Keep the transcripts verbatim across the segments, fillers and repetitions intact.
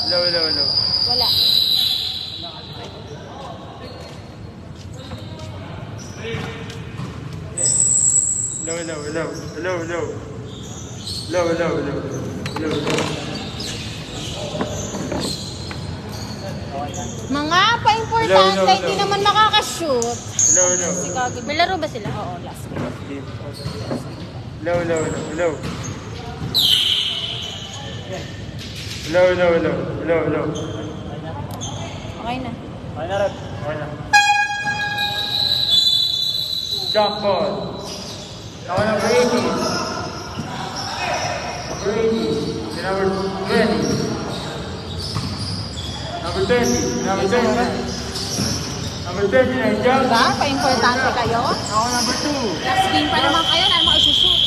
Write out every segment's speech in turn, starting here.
Hello, hello, hello. Wala. Hello, hello, hello. Hello, hello. Hello, hello, hello. Hello, hello. Mga pa-importante, hindi naman makakashoot. Hello, hello. May laro ba sila? Oo, last game. Hello, hello, hello, hello. Hello, hello, hello. Hello, hello. Okay na. Okay na rin. Okay na. Jump ball. Now number eighteen. Number eighteen. Then number twenty. Number twenty. Number twenty. Number twenty-nine. Jump. Diba? Pa-importante kayo? Now number two. Last game pa naman kayo. Ano mo isushoot?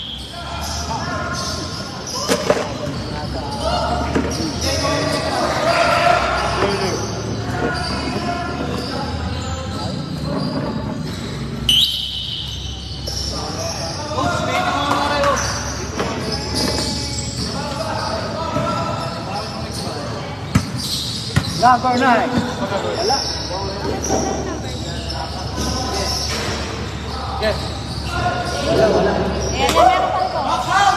Number nine. Wala. Yes. Wala, wala. Ayan, meron pa ito.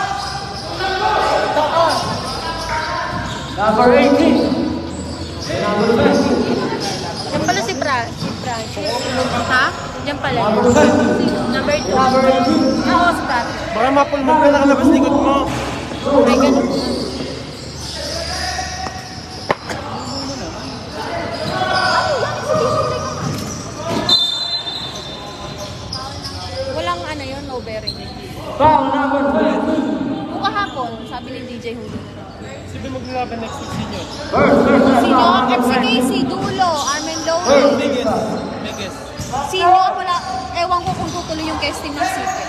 Number eighteen. Number twenty. Yan pala si Fra. Si Fra. Ha? Yan pala. Number twenty. Number two. Number eighteen. Oo, si Fra. Baka mapulmog ka nakalabas likod mo. Ay, ganun. Walang ano yun, no bearing. Foul number twenty. Buka hapon, sabi ni D J Julio. Sino maglalaban next week senior? Sino? F C Casey, Dulo, Armen Lowe. Biggest. Biggest. Sino? Wala. Ewan ko kung tutuloy yung casting ng City.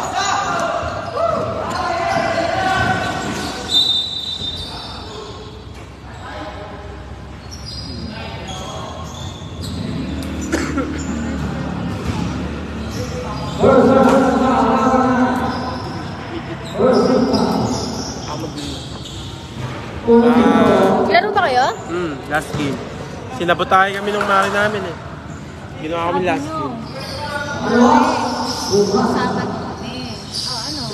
Laro ba kayo? Hmm, last game. Sinabotay kami nung mari namin eh. Ginawa kami last game. Sabat kami. Oh, ano?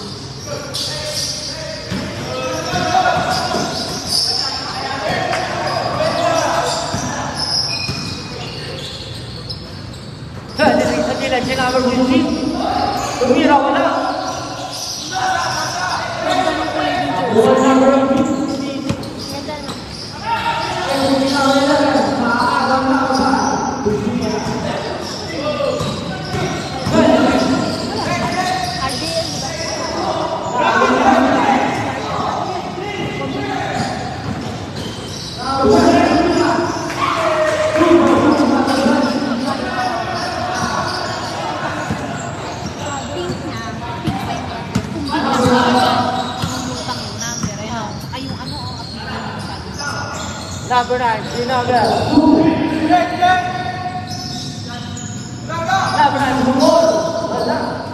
Sa gilid, sinabot yung team. Tumira ko na. Ganda ng kulay ng jersey. Ganda na. R D L, pink na, pink pa yung kung binasa ang lutang yung number, eh. Saka yung ano, ang appeal yung masyado. Number nine, Sinaga. Number nine, Bumol. Wala.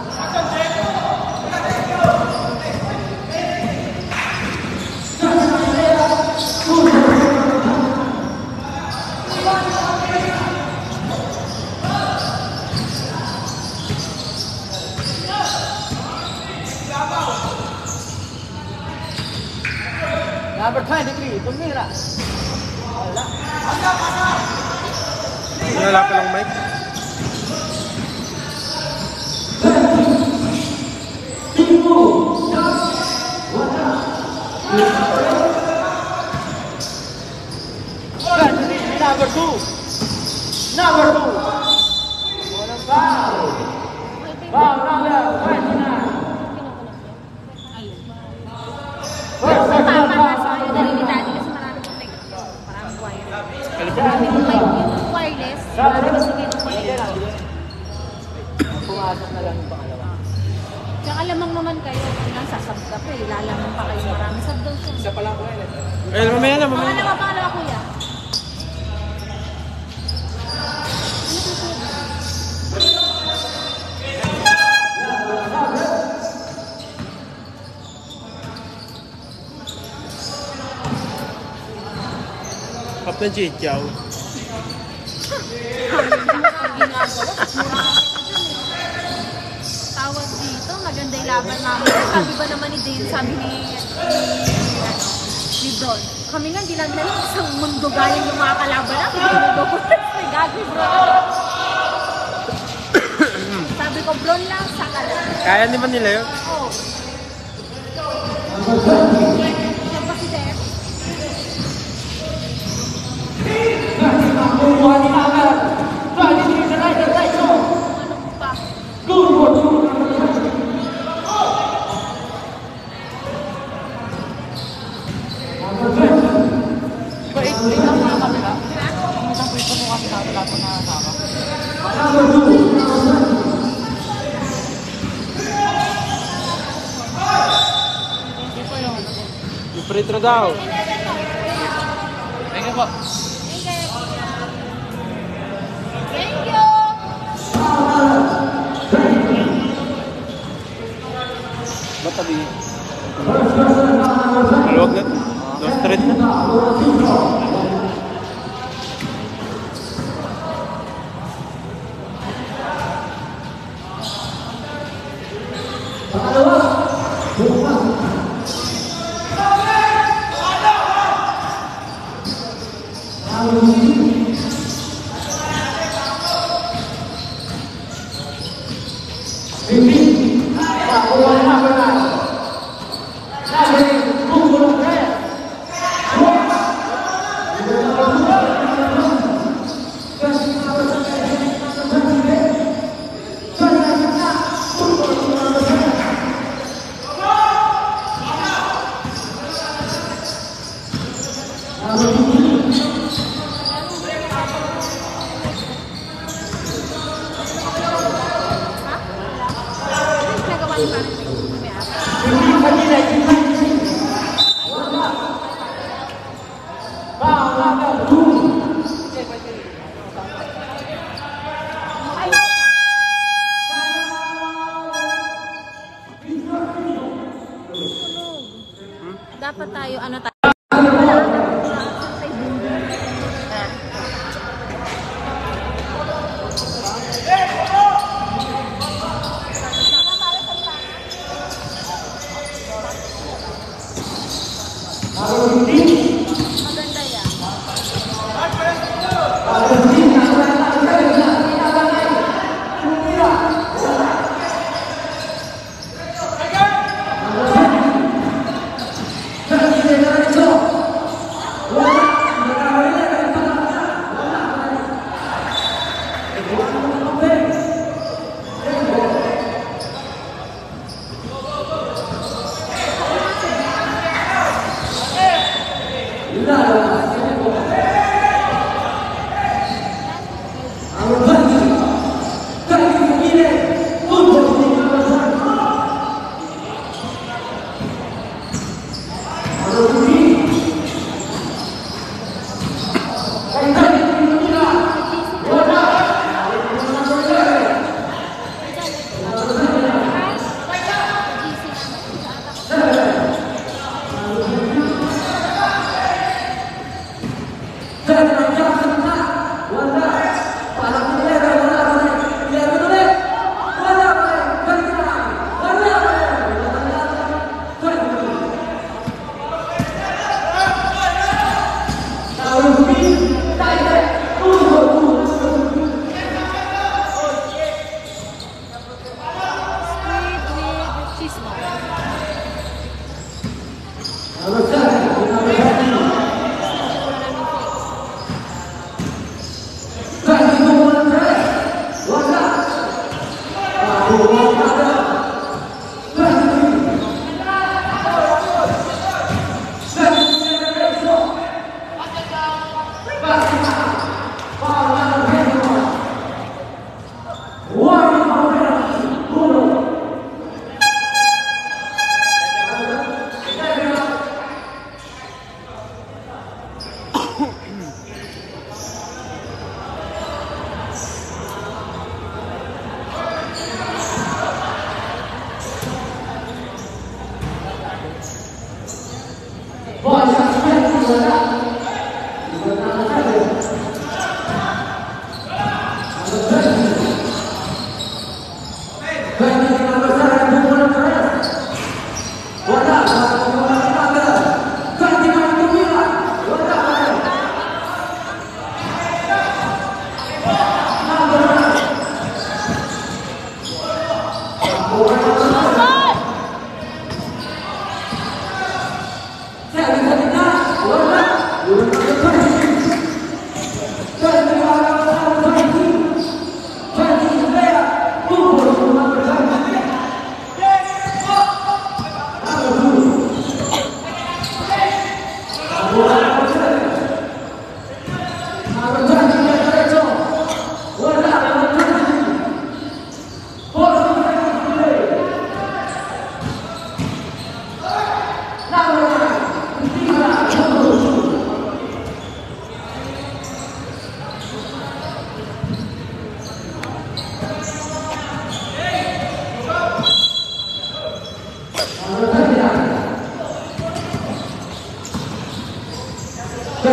Number twenty-three, tumira. Wala. Wala pa lang mic. Number two. Number two. Walang foul. Foul number twenty-nine. First, Tama second, nga foul. sa kayo nalilitani kasi marami pong nag maraming wire. Marami pong may yung wireless. Marami kasi kayo ng wireless. Pumasok na lang yung pangalawa. Tsaka lamang naman kayo. Nasa sub ka pa eh. Lalamang pa kayo. Marami sub daw siya. Isa pa lang ko yun. Eh, mamaya na, mamaya na. Pangalawa, pangalawa kuya. Captain Chichaw. Ang ginagawa. Tawag dito, maganda yung laban namin. Sabi ba naman ni Dale, sabi ni ni, ano, ni Bron. Kami nga, hindi namin alam isang mundo galing yung mga kalaban namin. May gagawin, bro. Sabi ko, Bron lang, saka lang. Kaya naman nila yun? Oo. Siya pa si Dale? Ano pa? Wait lang mga kabila. Ang isang pwede mo kasi natin lahat na nakasama. Hindi po yung... Yung pretro daw. Thank you po. Thank you! Ba't tabi? Maluwag na. No straight na. Dapat tayo, ano tayo? Maganda yan.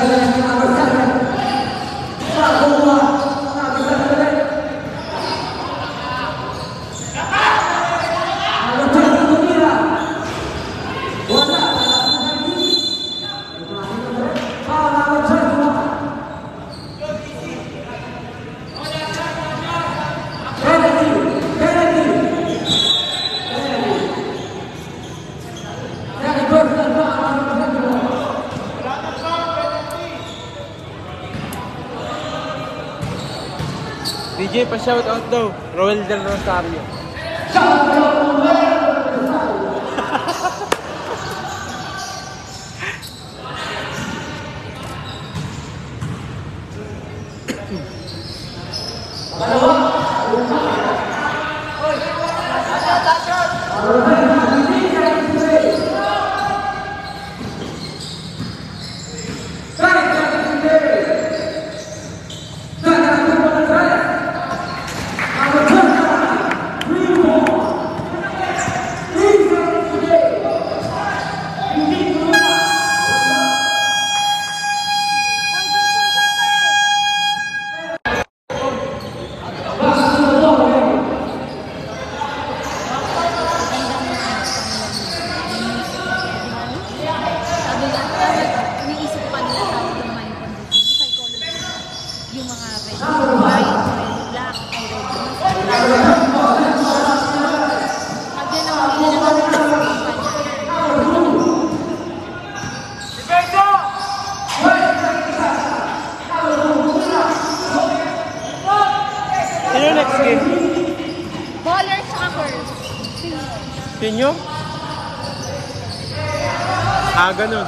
D J, pa-shoutout daw. Roel Del Rosario. Pinyo? Ah, ganun.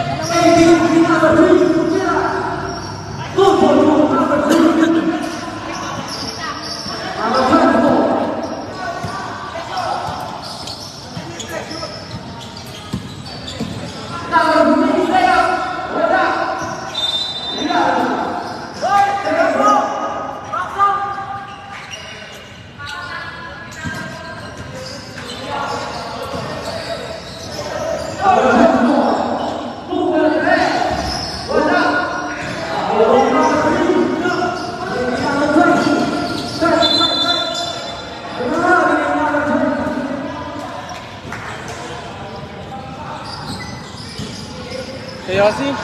Yossi?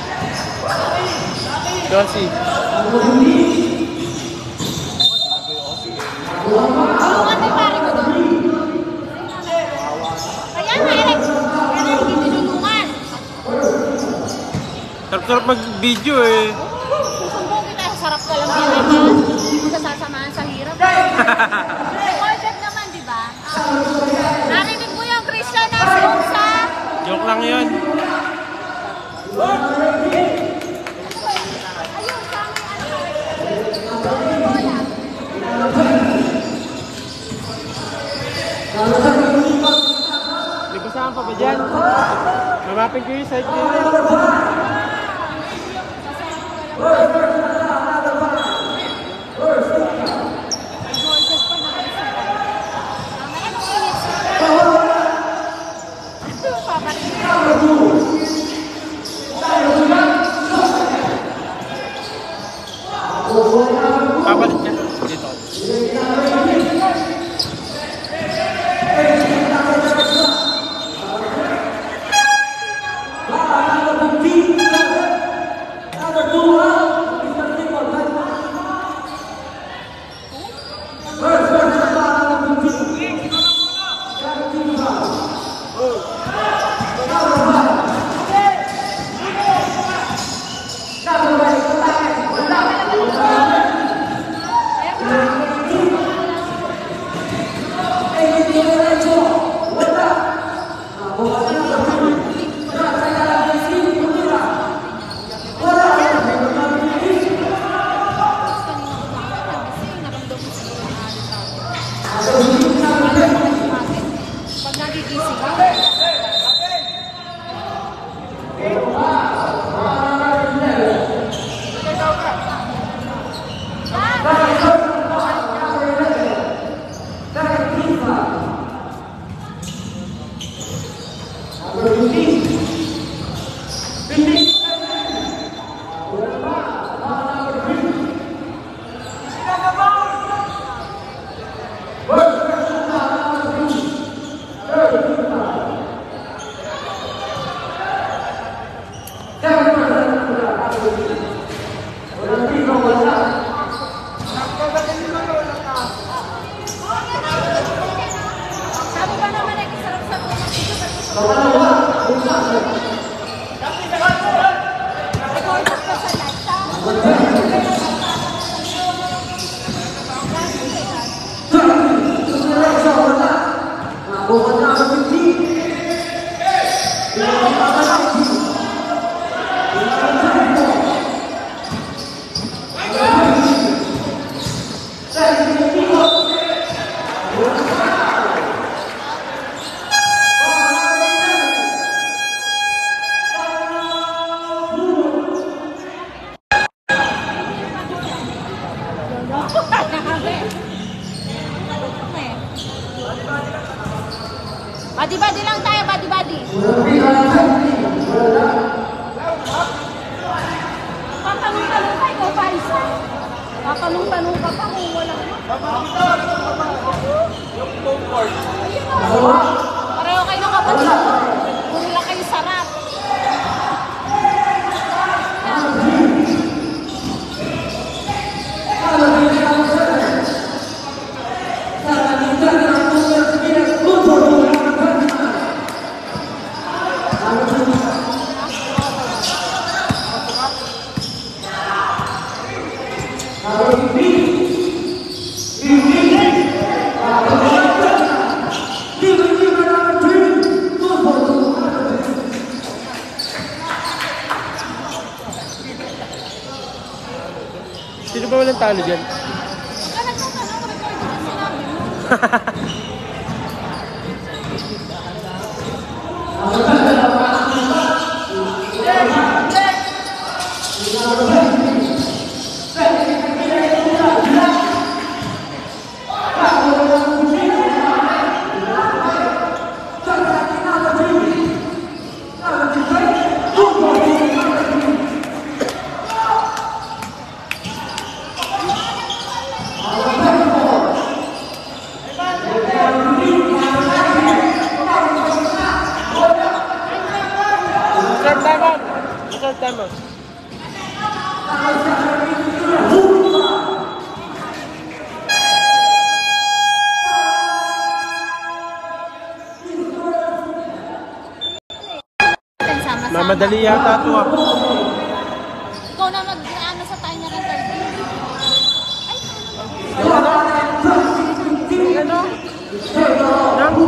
Yossi? Tulungan mo yung pare ko doon. Kaya nga, Eric. Kaya nga, hindi tinulungan. Sarap-sarap mag-video eh. Susumbong kita, sarap ka lang din eh. Hindi ka sasamahan sa hirap. Recorded naman, di ba? Narinig mo yung Christian na sa... Joke lang yun. Lipasahan pa ba dyan? Mamapin ko yung side nila. Papalit ka dito. Sabi ba naman ay sarap sa mga dito sa record pa sa lata. Badi-badi lang tayo, badi-badi. Papanong-panong ka, ikaw pa isa. Papanong-panong ka pa kung wala ka. Pareho kayo ng kapatid. Puro lang kayo sarap. Sino ba walang talo dyan? Huwag ka nagtatanong, record ka sinabi mo. Tamos. Mamadali yata ito ah. Ikaw na mag-ano sa tayo niya ng third. Ano? Ano?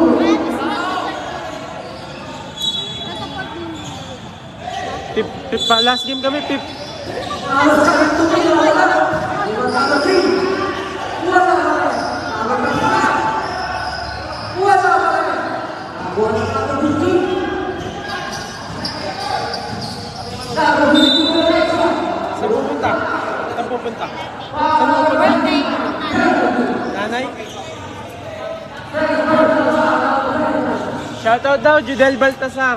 Pip, pip pa. Last game kami, Pip. Saan pupunta? Saan pupunta? Saan pupunta? Nanay? Shoutout daw, Judel Baltasar.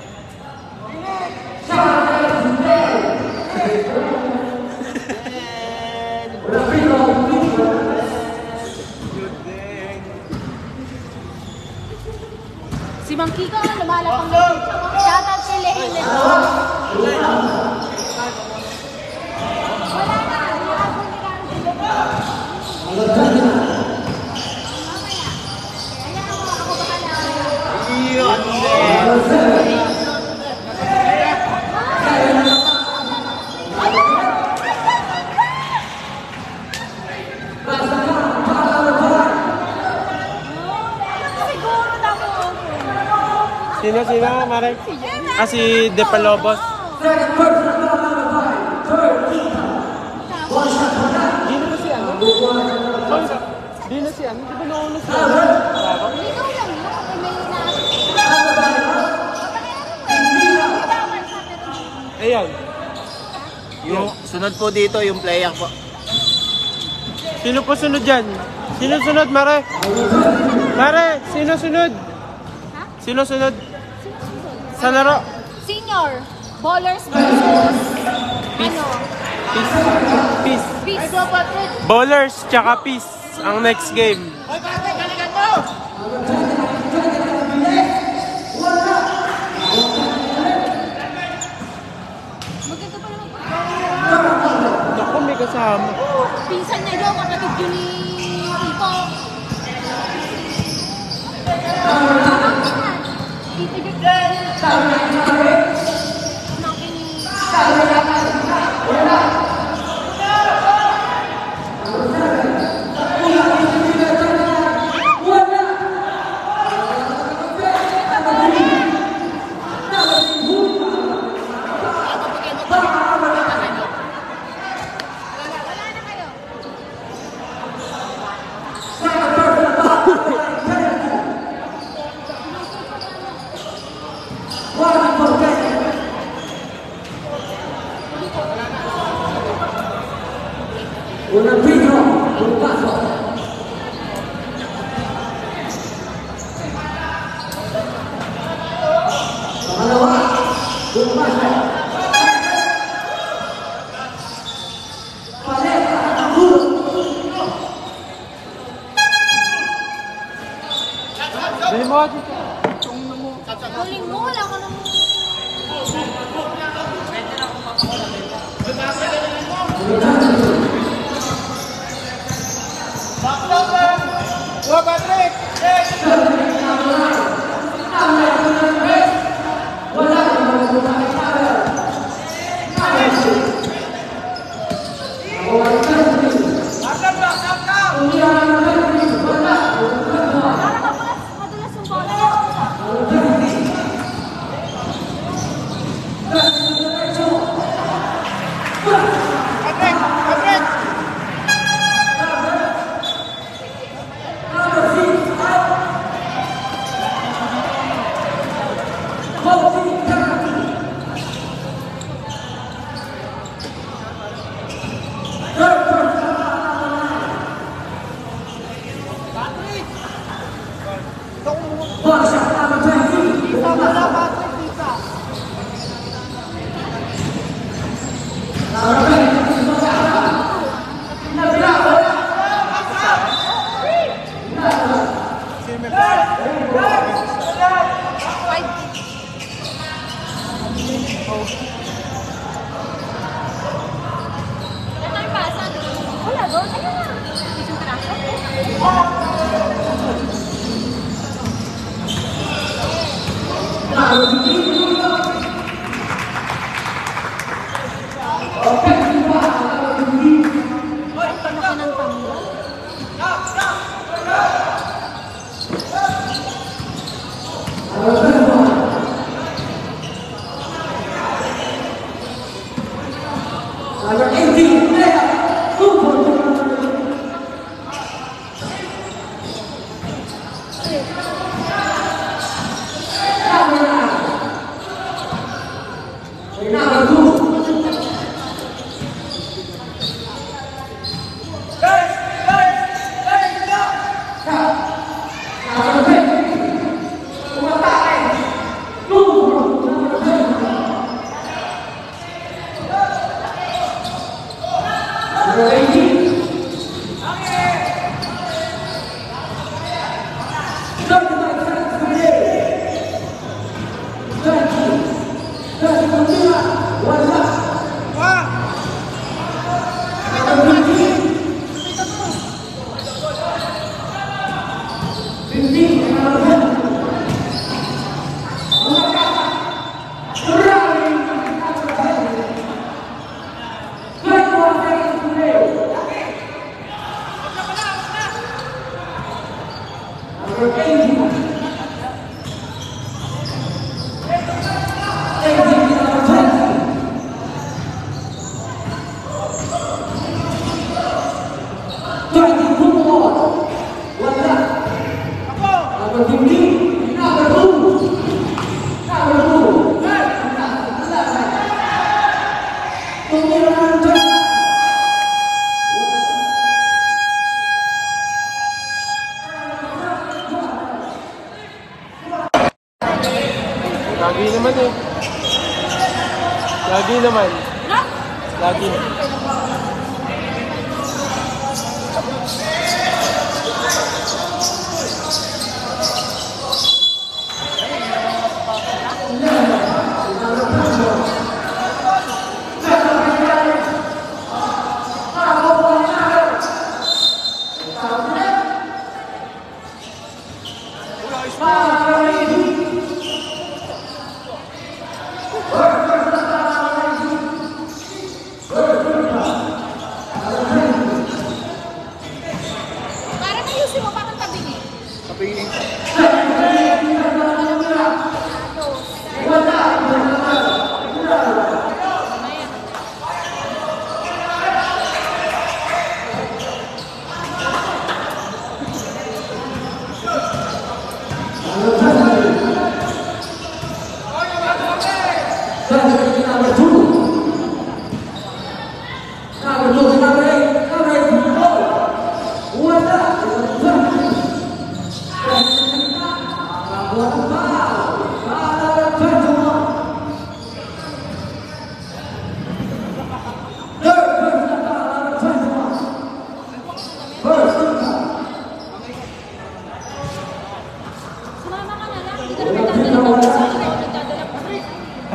Si Mang Kiko nga lumalapang na. Shoutout si Lehele. Wala na. Nilabon nila ang sila. Mamaya. Kaya ako, ako bahala. Iyon. Siguro na ako. Sino, sino, Marek? Ah, si De Palobos. Di na ba si ano? Di na si ano? Di ba nauna si ano? Ikaw lang yun. Kasi may na... Ayan. Yung sunod po dito, yung player po. Sino po sunod dyan? Sino sunod, Mare? Mare, sino sunod? Ha? Sino sunod? Sa laro? Senior. Ballers versus... Peace. Ano? Peace. Peace. Peace. Bowlers, tsaka peace. Ang next game. Maganda pa naman. Naku, may kasama. Pinsan niya yun, kapatid yun ni Ito. Tito Jack. Pamangkin ni... Dali mo. Galing mo, wala ka naman. Para madulas, madulas yung bola. Ito yung pasa. Wala doon. Ayun na. Isang piraso. Ay, panaki ng pangyo. Lagi naman eh. Lagi naman. No? fourteen. Parang ayusin mo pa kang tabi niya. Kapingin. Sumama ka na lang. Hindi ka naman dadala ng isa. Hindi ako nagdadala pa rin.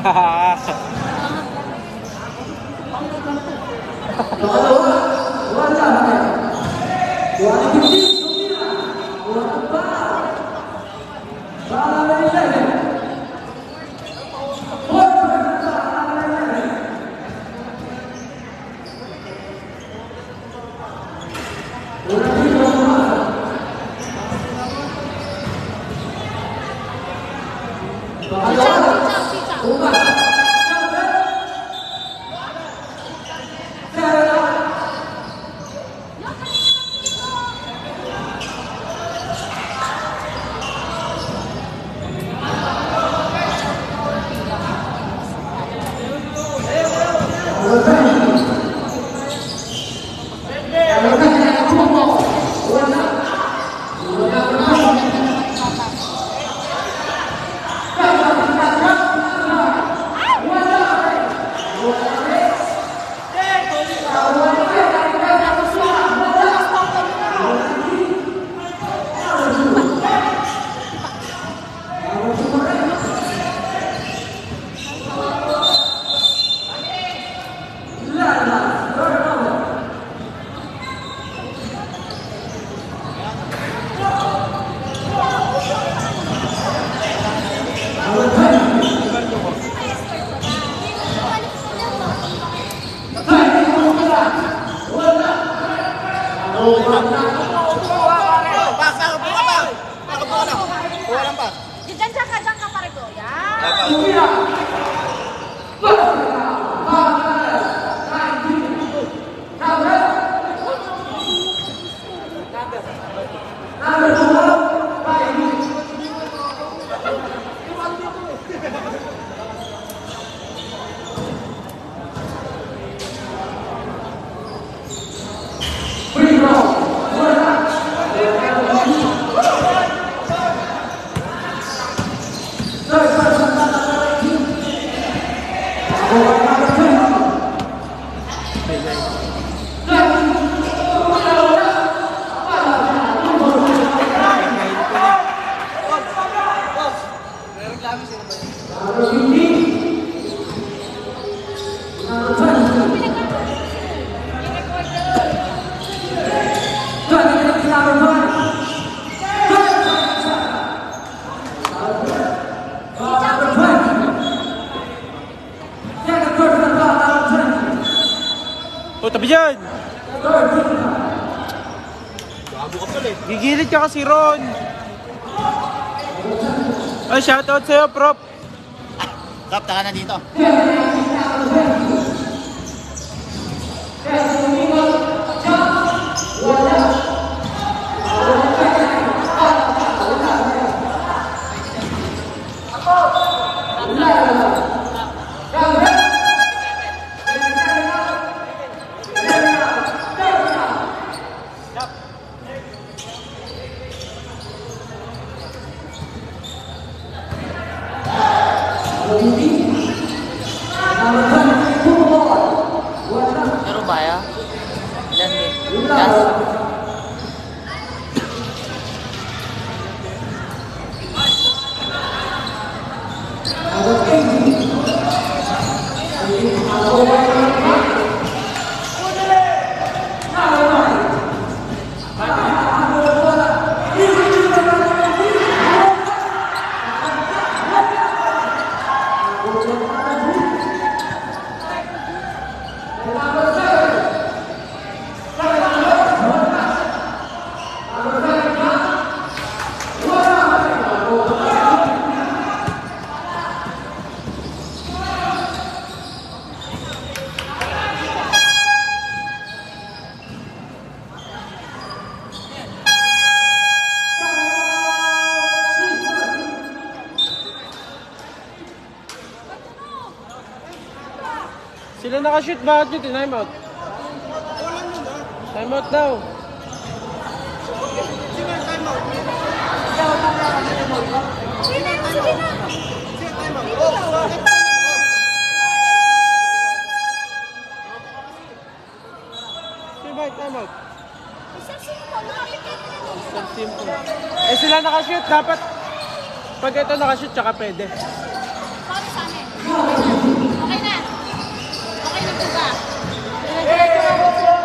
Ciao, ciao, ciao. Diyan, diyan ka, diyan ka pare ko. Yan. O, tabi dyan! Bago ka pala eh. Gigilid ka kasi, Ron! Ay, shoutout sa'yo, Prop! Kap, taka na dito. Number twenty. Meron ba ya? Ilan din? Last? Sila nakashoot, bakit nyo time out? Time out daw. Sige na, sige na. Sige ba, time out? Isang simple, lumapit ka na dito. Isang simple. Eh sila nakashoot, dapat pag ito nakashoot, tsaka pwede. Sorry sa amin. Okay na. Okay na po ba? Diretso na.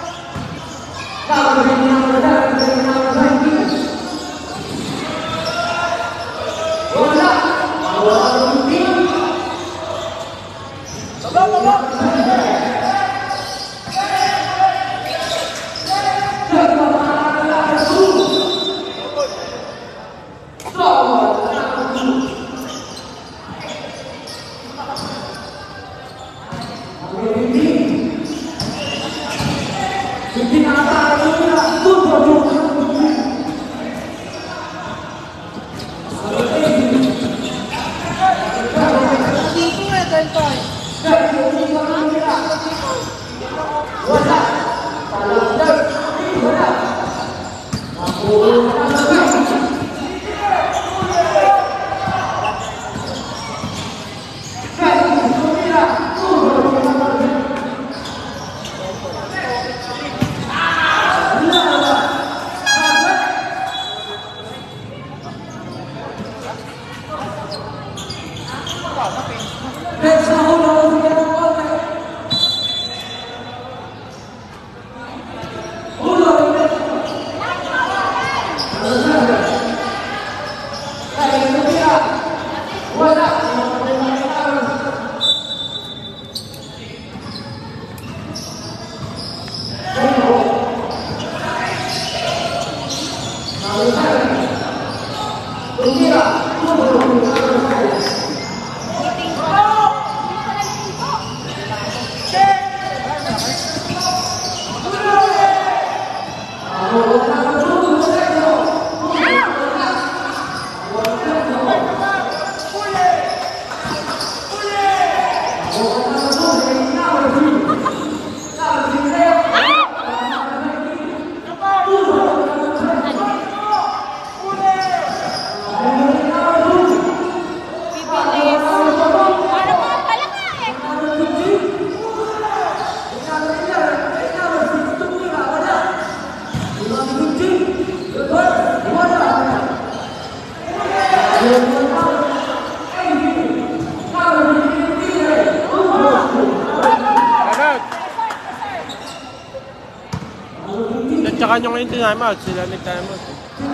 Tsaka nyo ngayon time out, sila nag-time out.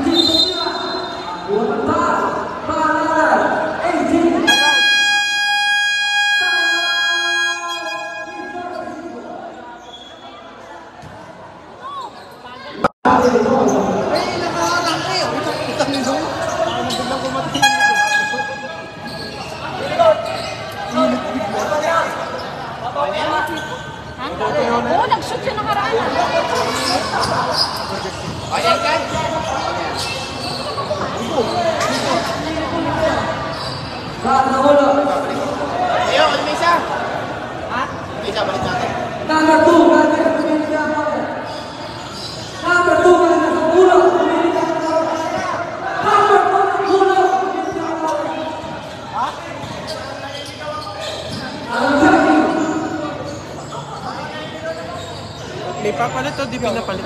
Oo, nag-shoot siya nakaraan. Ayan ka? may papalit o di pinapalit?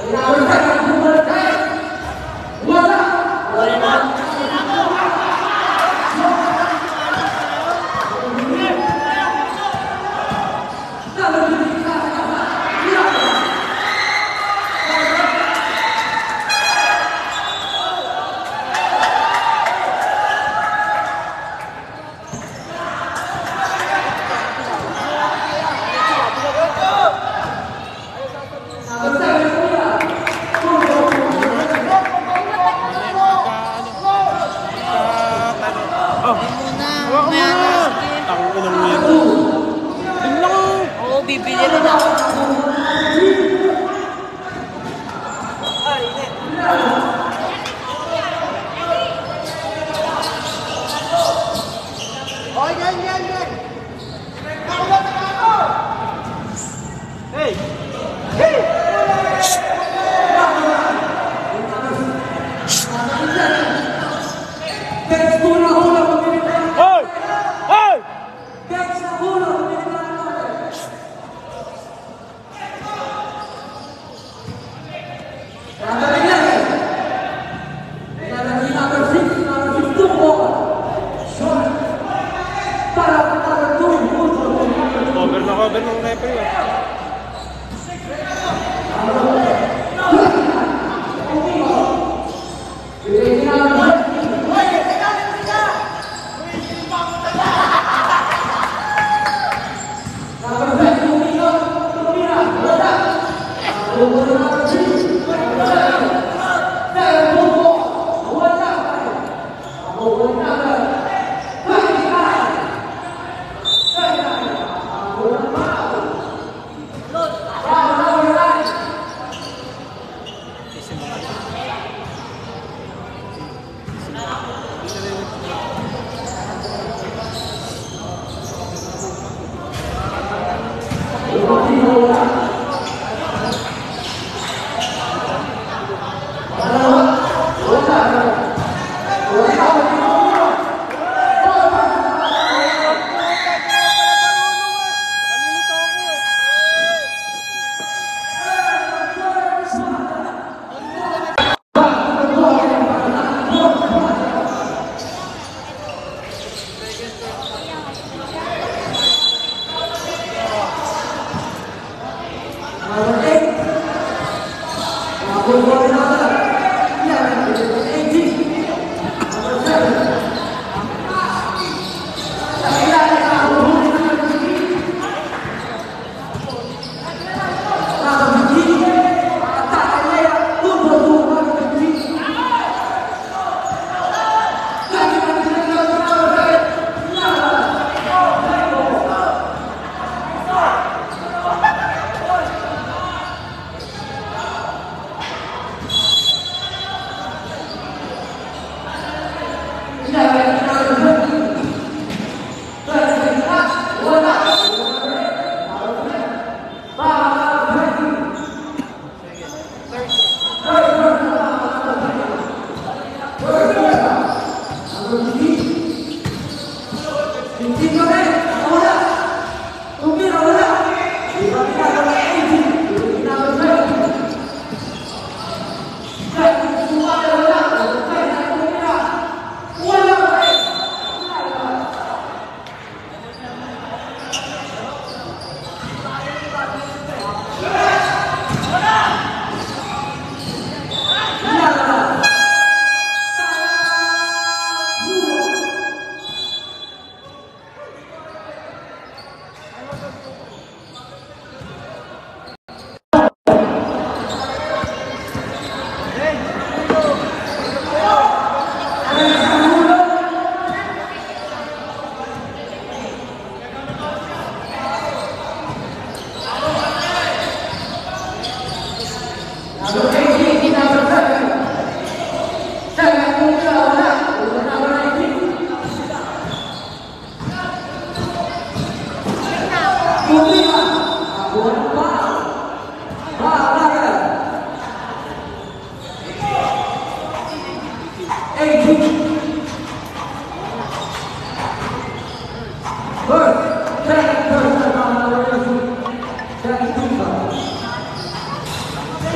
Oh, huwag mo na! Tango ng nito. Tingnan ko! Oo, bibili rin ako. Okay, yan, yan, yan! Hey! Hey! Hey! Hey! Cover na cover ng referee.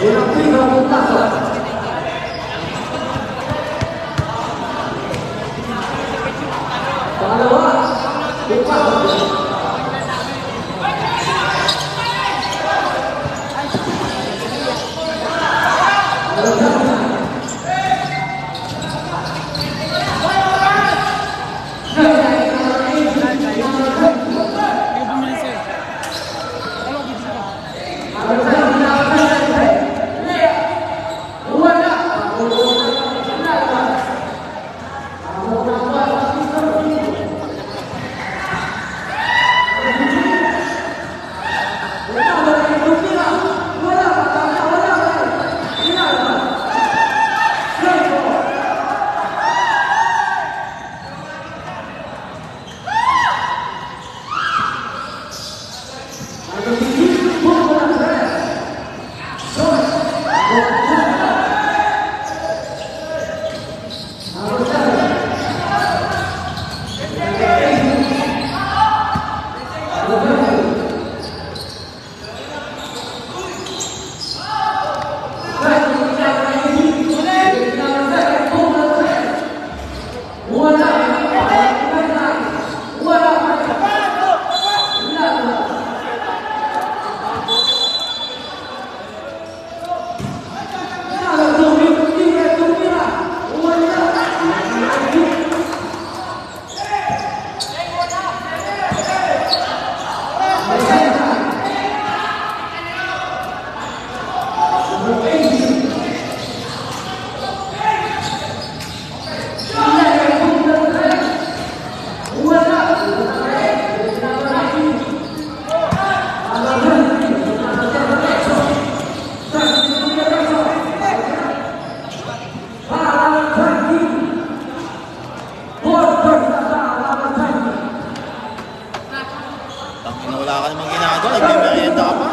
Wala ka namang ginagawa, nagme-merienda ka pa.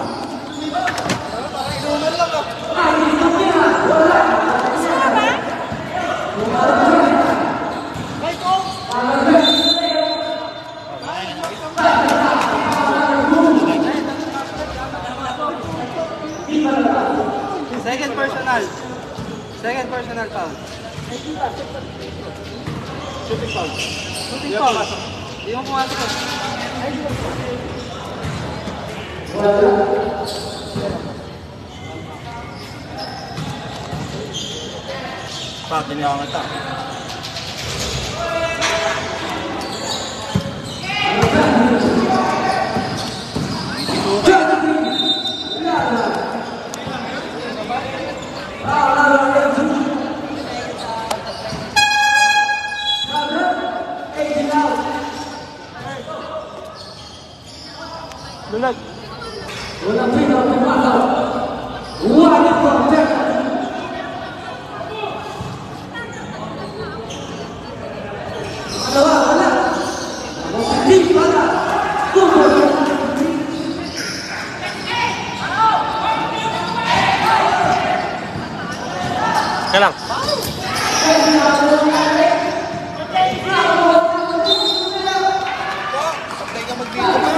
Second personal. Second personal foul. Shooting foul. Shooting foul. Hindi mo pumasok. Pati niya ako nagta. Lunag. Kalang. Patay ka mag-video ka.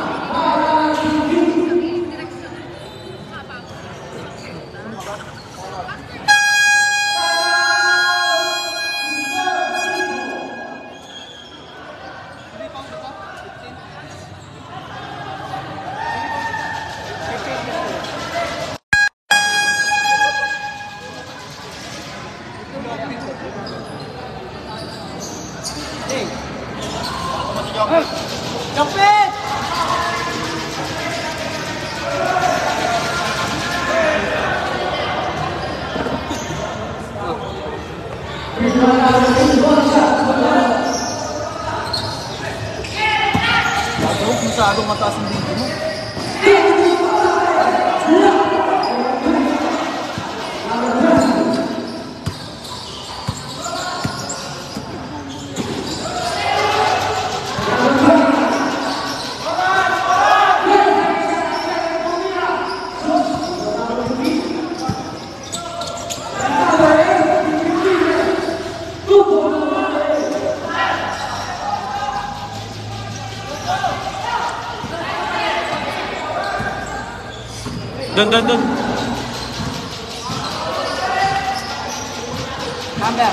Kapit! Huwag masyadong mataas ang dito mo. Dun, dun, dun. Number.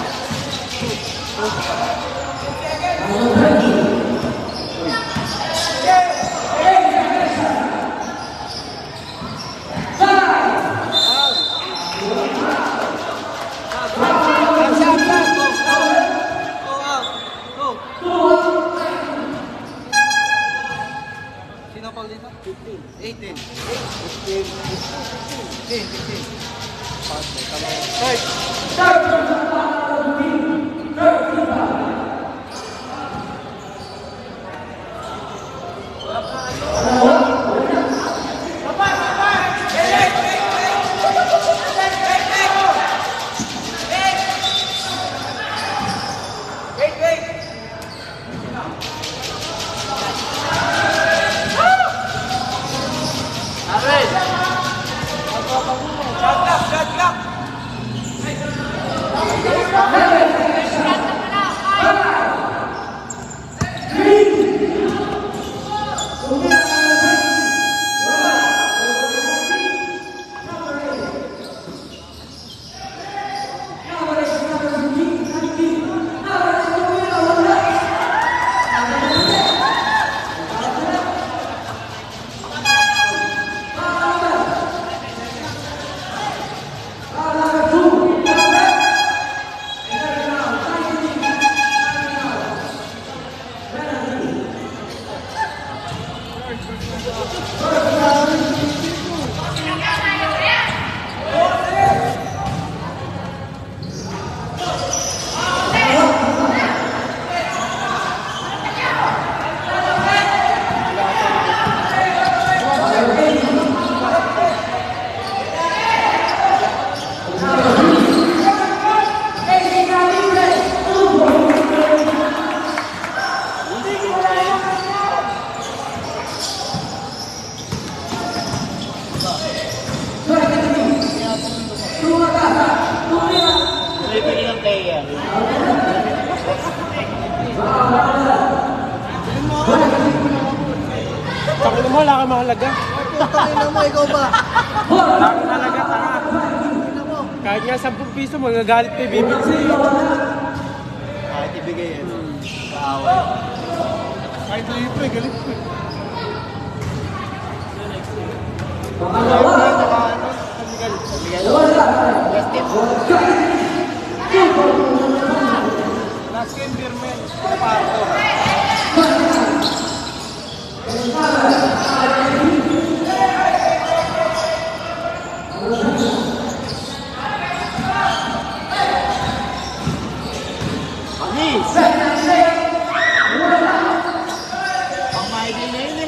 Sino pa dito? eighteen. fifteen. fifteen. fifteen. Takot mo, wala ka mahalaga. Tangina mo, ikaw ba? Wala ka mahalaga, tanga. Kahit nga sampung piso, magagalit pa yung bibili sa'yo. Kahit ibigay yan. Kaaway. Kahit libre, galit ko. Last tip. Last game, Birmen. Parto. Anis! Pamaigil na yun eh.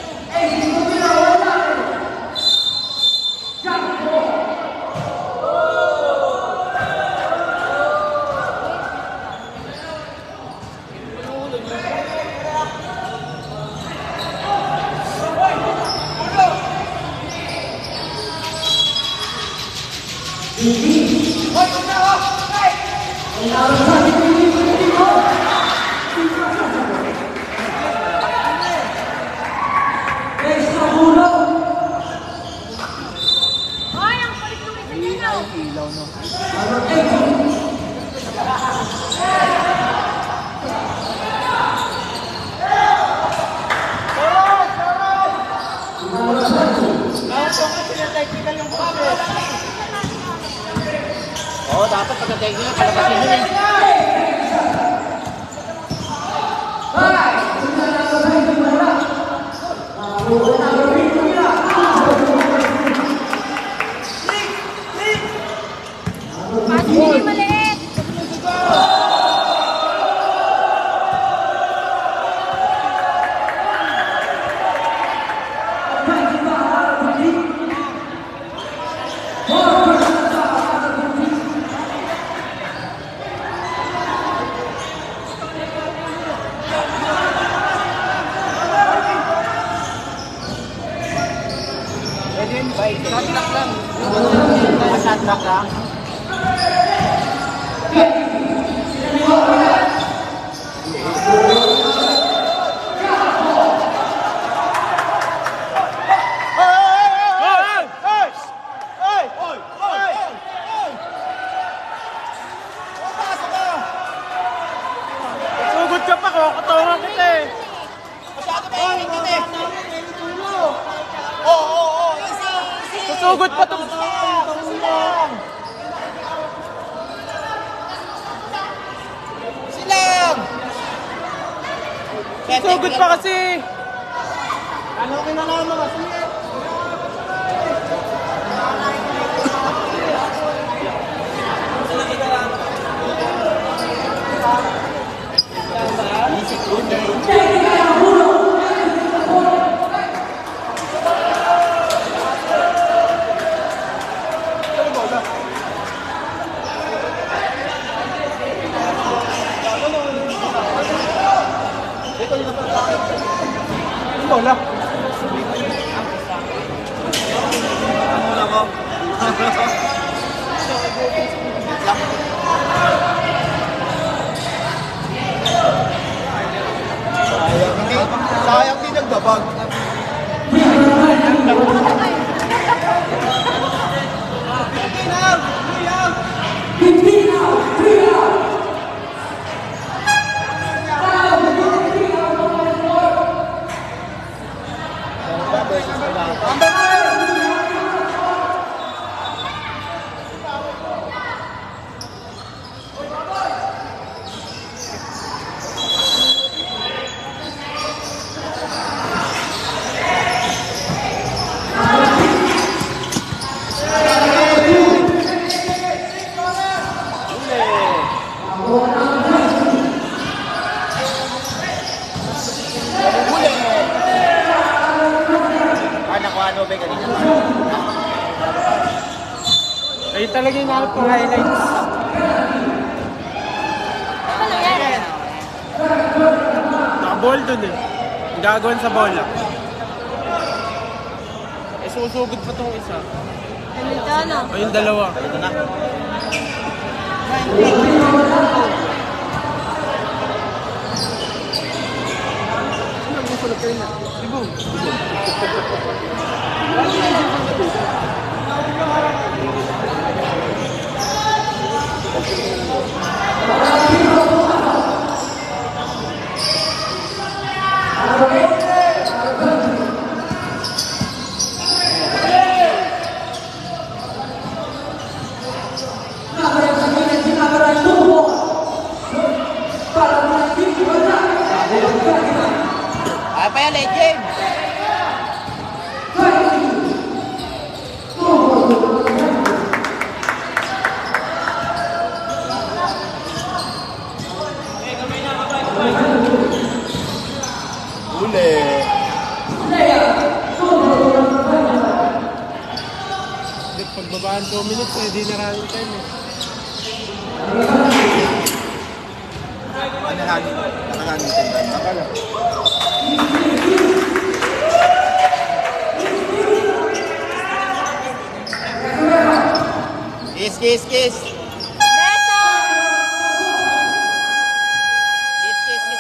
Ay, ang kulit ng isa niya na. Ilaw no. Oo, dapat pagka-technical, palabasin yun eh. Pasok hindi maliit. Pwede yun, bike. Shot lang. Shot lang. Silang! Sugod pa kasi! Ano kinalaman ka? Sige! Bola. Sayang din nagdabag. Ayun talaga yung nahanap kong highlights. Ano yan? Naka-ball dun eh. Ang gagawin sa bola. Eh, susugod pa tong isa. Ano ito, ano? Ayun, dalawa. Ito na. Ay pa yan, late game. Uli. Pagbabaan two minutes eh, di na running time eh. Ano hangin? Nakahangin din ba? Nakala. Kiss, kiss, kiss. Beso! Kiss, kiss, kiss.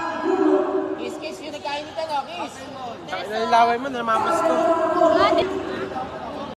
Kiss, kiss. Yung nagkainitan, oh, kiss. Ang laway mo, namamas ko. Ate,